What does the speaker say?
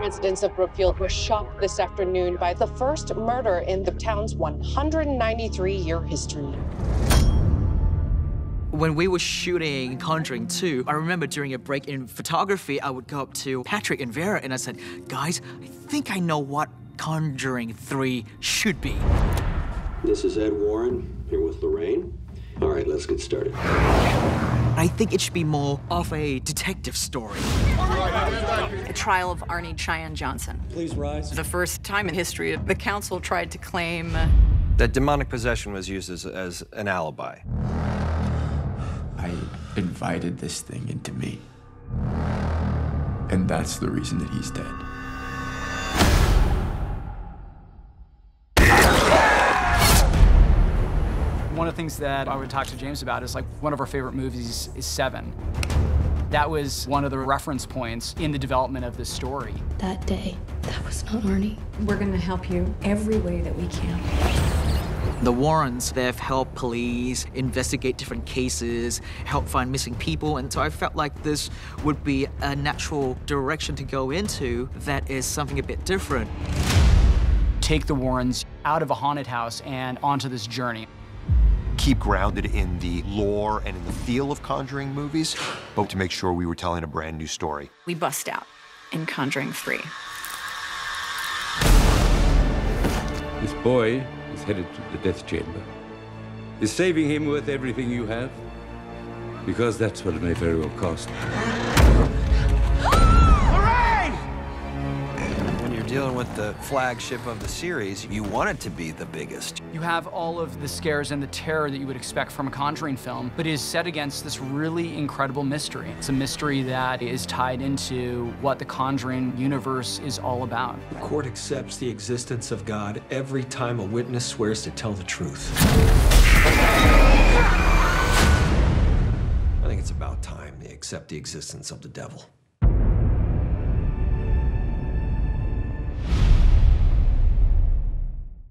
Residents of Brookfield were shocked this afternoon by the first murder in the town's 193-year history. When we were shooting Conjuring 2, I remember during a break in photography, I would go up to Patrick and Vera and I said, guys, I think I know what Conjuring 3 should be. This is Ed Warren, here with Lorraine. All right, let's get started. I think it should be more of a detective story. The trial of Arnie Cheyenne Johnson. Please rise. The first time in history, the council tried to claim that demonic possession was used as an alibi. I invited this thing into me. And that's the reason that he's dead. One of the things that I would talk to James about is, like, one of our favorite movies is Seven. That was one of the reference points in the development of this story. That day, that was not Arnie. We're going to help you every way that we can. The Warrens, they've helped police investigate different cases, help find missing people, and so I felt like this would be a natural direction to go into that is something a bit different. Take the Warrens out of a haunted house and onto this journey. Keep grounded in the lore and in the feel of Conjuring movies, but to make sure we were telling a brand new story. We bust out in Conjuring 3. This boy is headed to the death chamber. Is saving him worth everything you have? Because that's what it may very well cost. When you're dealing with the flagship of the series, you want it to be the biggest. You have all of the scares and the terror that you would expect from a Conjuring film, but it is set against this really incredible mystery. It's a mystery that is tied into what the Conjuring universe is all about. The court accepts the existence of God every time a witness swears to tell the truth. I think it's about time they accept the existence of the devil.